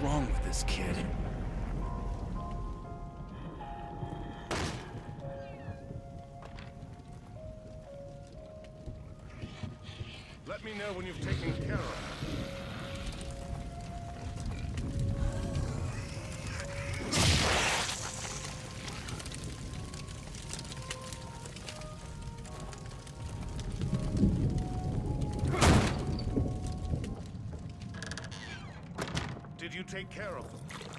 wrong with this kid? Let me know when you've taken care of her. Did you take care of them?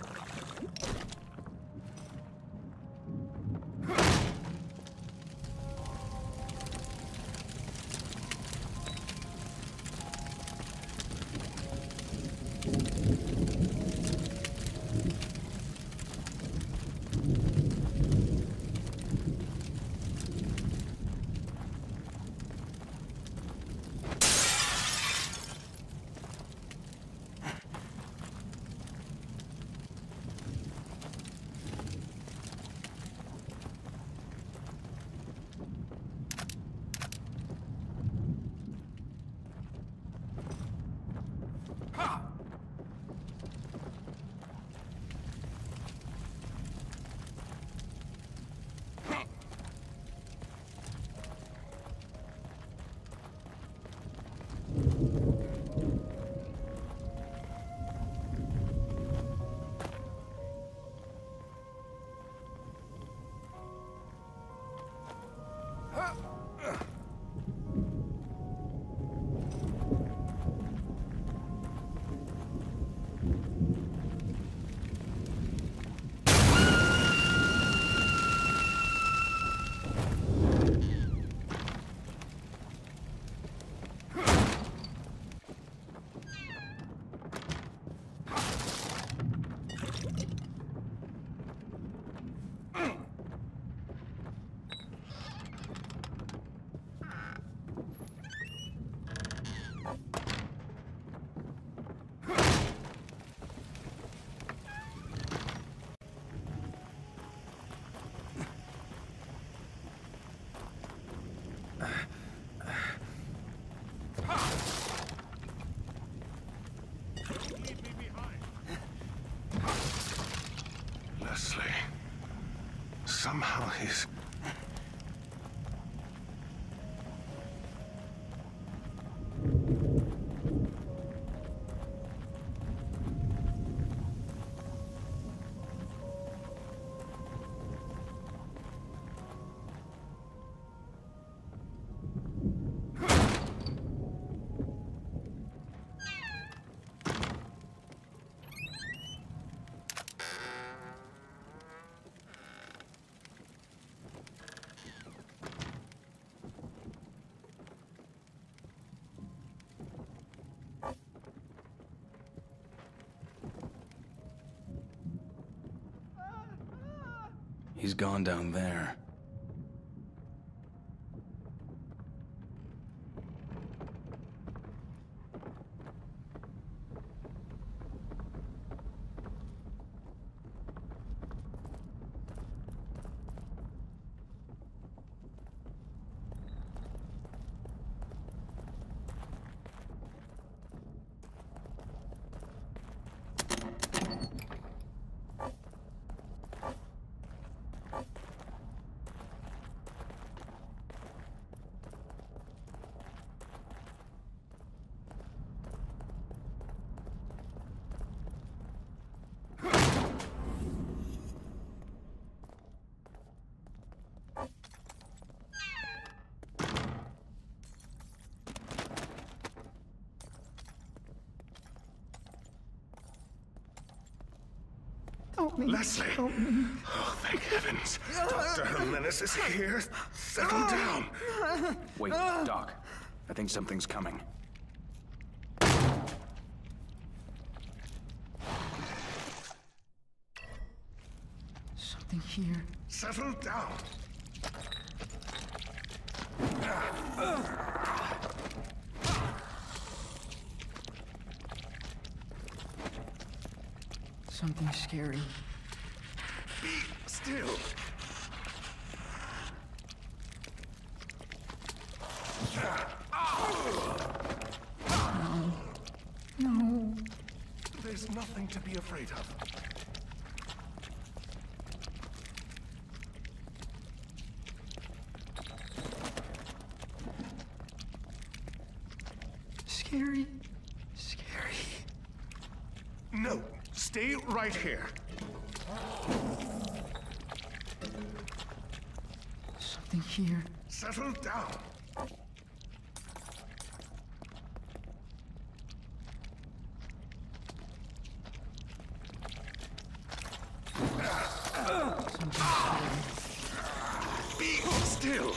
Leslie. Somehow he's... He's gone down there. Help me. Leslie! Help me. Oh, thank heavens. Dr. Jimenez is here. Settle down. Wait, Doc. I think something's coming. Something here. Settle down. Something scary. Be still. No. There's nothing to be afraid of. Scary. Scary. No, stay right here. Something here. Settle down. Something scary. Be still.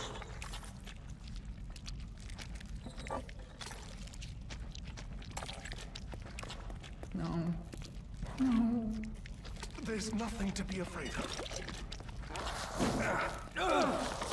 No. No. There's nothing to be afraid of.